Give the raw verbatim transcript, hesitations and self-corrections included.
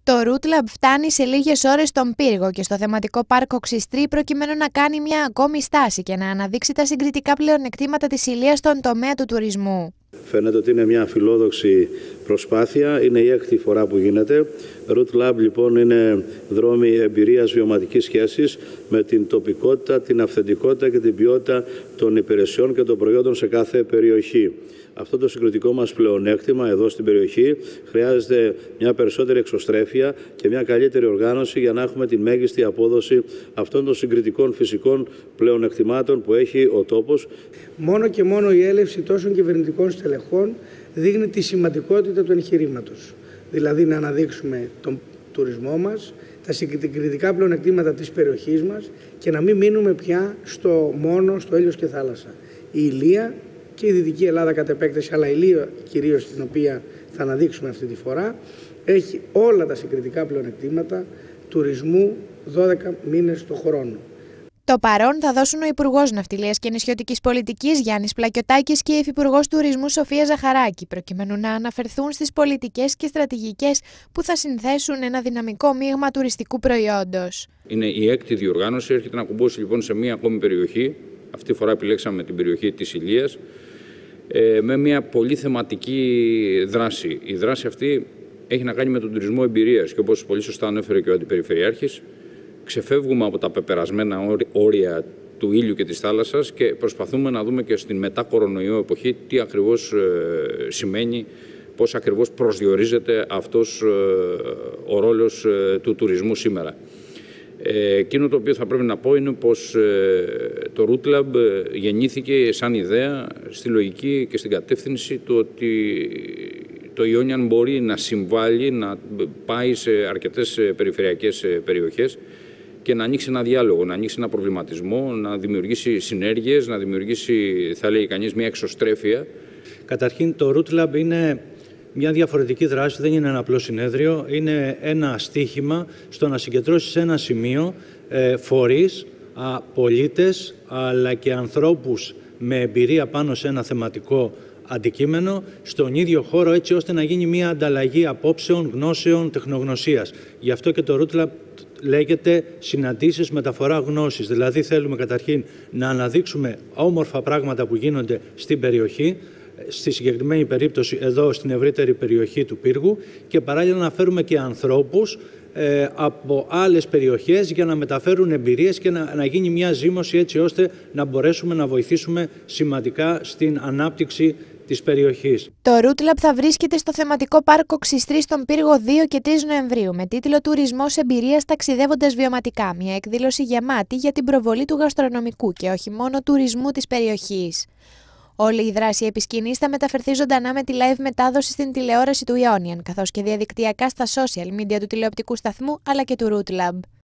Το Root Lab φτάνει σε λίγες ώρες στον πύργο και στο θεματικό πάρκο Ξιστρή προκειμένου να κάνει μια ακόμη στάση και να αναδείξει τα συγκριτικά πλεονεκτήματα της Ηλίας στον τομέα του τουρισμού. Φαίνεται ότι είναι μια φιλόδοξη προσπάθεια, είναι η έκτη φορά που γίνεται. Root Lab λοιπόν είναι δρόμοι εμπειρίας βιωματικής σχέσης με την τοπικότητα, την αυθεντικότητα και την ποιότητα των υπηρεσιών και των προϊόντων σε κάθε περιοχή. Αυτό το συγκριτικό μας πλεονέκτημα εδώ στην περιοχή χρειάζεται μια περισσότερη εξωστρέφεια και μια καλύτερη οργάνωση για να έχουμε τη μέγιστη απόδοση αυτών των συγκριτικών φυσικών πλεονεκτημάτων που έχει ο τόπος. Μόνο και μόνο η έλευση τόσων κυβερνητικών στελεχών δείχνει τη σημαντικότητα του εγχειρήματος. Δηλαδή να αναδείξουμε τον τουρισμό μας, τα συγκριτικά πλεονεκτήματα της περιοχής μας και να μην μείνουμε πια στο μόνο στο Έλιος και θάλασσα. Η Ηλία και η Δυτική Ελλάδα κατ' επέκταση, αλλά η Ηλία κυρίως, την οποία θα αναδείξουμε αυτή τη φορά, έχει όλα τα συγκριτικά πλεονεκτήματα τουρισμού δώδεκα μήνες το χρόνο. Το παρόν θα δώσουν ο Υπουργός Ναυτιλίας και Νησιωτικής Πολιτικής Γιάννης Πλακιωτάκης και η Υφυπουργός Τουρισμού Σοφία Ζαχαράκη, προκειμένου να αναφερθούν στις πολιτικές και στρατηγικές που θα συνθέσουν ένα δυναμικό μείγμα τουριστικού προϊόντος. Είναι η έκτη διοργάνωση, έρχεται να κουμπώσει λοιπόν σε μία ακόμη περιοχή. Αυτή τη φορά επιλέξαμε την περιοχή της Ηλίας, με μια πολύ θεματική δράση. Η δράση αυτή έχει να κάνει με τον τουρισμό εμπειρίας και όπως πολύ σωστά ανέφερε και ο Αντιπεριφερειάρχης, ξεφεύγουμε από τα πεπερασμένα όρια του ήλιου και της θάλασσας και προσπαθούμε να δούμε και στην μετά κορονοϊό εποχή τι ακριβώς σημαίνει, πώς ακριβώς προσδιορίζεται αυτός ο ρόλος του τουρισμού σήμερα. Εκείνο το οποίο θα πρέπει να πω είναι πως το Root Lab γεννήθηκε σαν ιδέα στη λογική και στην κατεύθυνση του ότι το Ionian μπορεί να συμβάλλει, να πάει σε αρκετές περιφερειακές περιοχές και να ανοίξει ένα διάλογο, να ανοίξει ένα προβληματισμό, να δημιουργήσει συνέργειες, να δημιουργήσει, θα λέει κανείς, μια εξωστρέφεια. Καταρχήν το Root Lab είναι μια διαφορετική δράση, δεν είναι ένα απλό συνέδριο, είναι ένα στίχημα στο να συγκεντρώσει σε ένα σημείο ε, φορείς, α, πολίτες, αλλά και ανθρώπους με εμπειρία πάνω σε ένα θεματικό αντικείμενο στον ίδιο χώρο, έτσι ώστε να γίνει μια ανταλλαγή απόψεων, γνώσεων, τεχνογνωσίας. Γι' αυτό και το Root Lab λέγεται συναντήσεις μεταφορά γνώσης. Δηλαδή θέλουμε καταρχήν να αναδείξουμε όμορφα πράγματα που γίνονται στην περιοχή, στη συγκεκριμένη περίπτωση εδώ στην ευρύτερη περιοχή του πύργου και παράλληλα να φέρουμε και ανθρώπους ε, από άλλες περιοχές για να μεταφέρουν εμπειρίες και να, να γίνει μια ζήμωση έτσι ώστε να μπορέσουμε να βοηθήσουμε σημαντικά στην ανάπτυξη της περιοχής. Το Root Lab θα βρίσκεται στο θεματικό πάρκο Ξιστρή στον πύργο δύο και τρεις Νοεμβρίου με τίτλο «Τουρισμός εμπειρίας ταξιδεύοντας βιωματικά», μια εκδήλωση γεμάτη για την προβολή του γαστρονομικού και όχι μόνο τουρισμού της περιοχής. Όλη η δράση επί σκηνής θα μεταφερθεί ζωντανά με τη live μετάδοση στην τηλεόραση του Ionian, καθώς και διαδικτυακά στα social media του τηλεοπτικού σταθμού αλλά και του Root Lab.